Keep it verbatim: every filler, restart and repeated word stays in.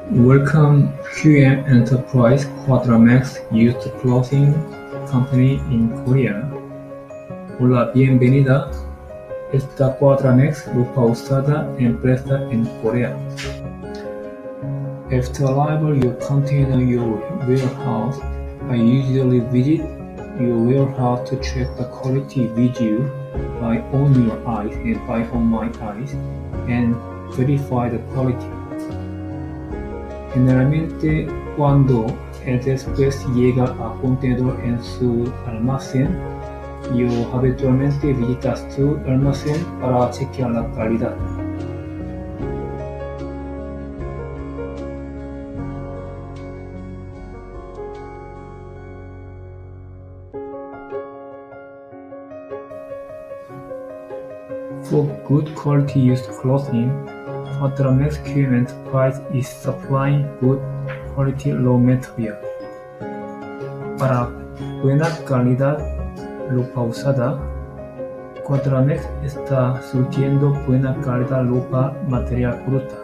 Welcome Q M Enterprise Quadramex used clothing company in Korea. Hola, bienvenida. Esta Quadramex ropa usada empresa en Corea. After arrival you container your warehouse. I usually visit your warehouse to check the quality with you by on your eyes and by on my eyes and verify the quality. Generalmente, cuando el después llega a contenedor en su almacén, yo habitualmente visitas tu almacén para chequear la calidad. For good quality used clothing, Quadramex Q M Enterprise is supplying good quality raw material. Para buena calidad ropa usada, Quadramex está surtiendo buena calidad ropa material bruta.